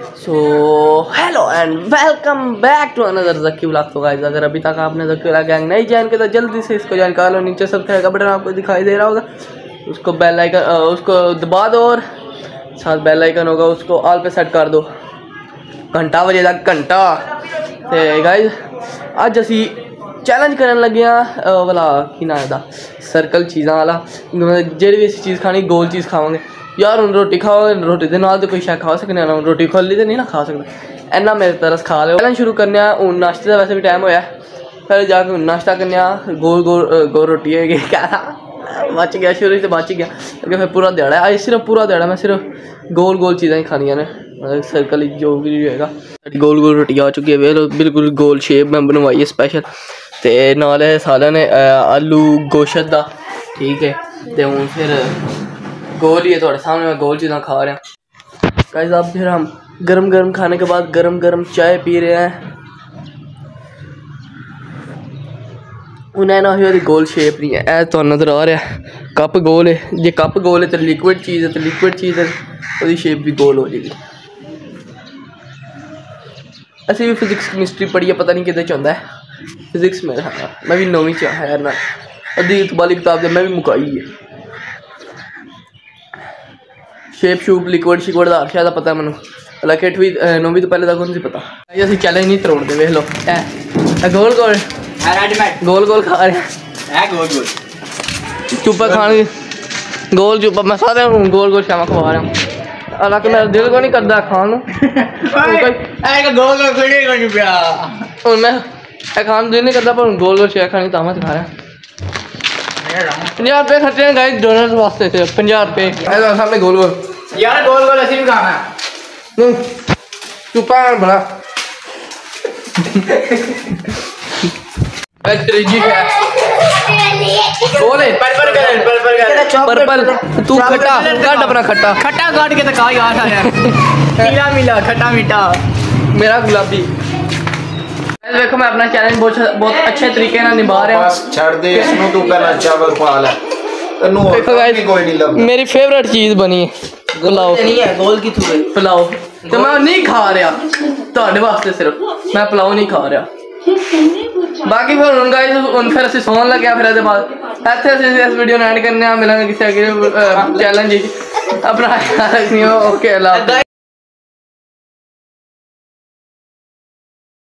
So hello and welcome back to another Zaki vlog. तो guys अगर अभी तक आपने ज़की व्लॉग गैंग नहीं ज्वाइन किया तो जल्दी से इसको ज्वाइन कर लो। नीचे सब्सक्राइब का बटन आपको दिखाई दे रहा होगा, उसको बेल आइकन उसको दबा दो और साथ बेल आइकन होगा उसको ऑल पे सेट कर दो, घंटा बजे तक घंटा। तो गाइस अज असी चैलेंज करन लगे वाला की ना है सर्कल चीज़ा वाला, जेह्ड़ी भी चीज़ खानी गोल चीज़ खावांगे यार। हूँ रोटी खाओ, रोटी के नाल तो कोई शै खा सकने ना, रोटी खोली तो नहीं ना खा सकते, इन्ना मेरे तरस खा लो। चैलेंज शुरू करने हूँ नाश्ते का, वैसे भी टाइम होया फिर जाके नाश्ता करने गोल गोल गोल रोटी है क्या था बच गया, शुरू से बच गया क्योंकि फिर पूरा दिहाड़ा अज सिर्फ पूरा दिहाड़ा मैं सिर्फ गोल गोल चीज़ा ही खानिया ने, मतलब सर्कल जो भी होएगा। गोल गोल रोटी आ चुकी है, बिल्कुल गोल शेप में बनवाई है स्पैशल। तो नाल साले ने आलू गोश्त का, ठीक है। तो हूँ फिर गोल ही है थोड़े सामने, मैं गोल चीज़ा खा रहा हूँ गाइस। अब फिर हम गरम गरम खाने के बाद गरम गरम चाय पी रहे हैं। उन्हें ना ही गोल शेप नहीं है, तो नज़र आ रहा है कप गोल है। जे कप गोल है तो लिक्विड चीज़ है, तो लिक्विड चीज़ है उसकी शेप भी गोल हो जाएगी। ऐसे भी फिजिक्स केमिस्ट्री पढ़ी है, पता नहीं कितने चाहता है फिजिक्स में। हाँ मैं भी नौवीं च है ना, अदीत वाली किताब से मैं भी मुकाई है। शेप शूप लिक्विड शिक्विड का शायद पता है मैं, हालांकि 8वीं 9वीं तो पहले तक नहीं पता। असं चैलेंज नहीं तरोड़ते, वेख लो गोल गोल गोल गोल खा रहे हैं, गोल गोल चुप्पा खाने गोल चुप्पा मैं सारे गोल गोल शामा खवा रहा हूँ। हालांकि मेरा दिल को नहीं करता खान मैं खान दिल नहीं करता, पर गोल गोल शेयर खानी तो मैं खा रहा हूँ। 50 रुपये खर्चे हैं गाइस डोनर वास्ते, सिर्फ 50 रुपये सामने गोल गोल यार, गोल गोल ऐसे भी खाना है। चुप्पा बड़ा पर्पल तू खट्टा काट अपना खट्टा खट्टा काट के तो खा यार, मीठा मीठा खट्टा मीठा मेरा गुलाबी। देखो मैं अपना चैलेंज बहुत अच्छे तरीके से निभा रहा हूँ। छोड़ दे इसनु, तू पहला चावल खा ले। देखो गाइस कोई नहीं लगता, मेरी फेवरेट चीज बनी है पुलाव, नहीं है गोल की थूरे पुलाव, तो मैं नहीं खा रहा ਤੁਹਾਡੇ वास्ते, सिर्फ मैं पुलाव नहीं खा रहा। बाकी फिर उन गाइस फिर असं सौन लगे, फिर बाद इस वीडियो ने एंड करने मिलेंगे किसी अगले चैलेंज। अपना ख्याल रखनी हो, ओके अल्लाह।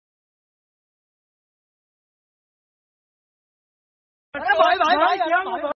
भाई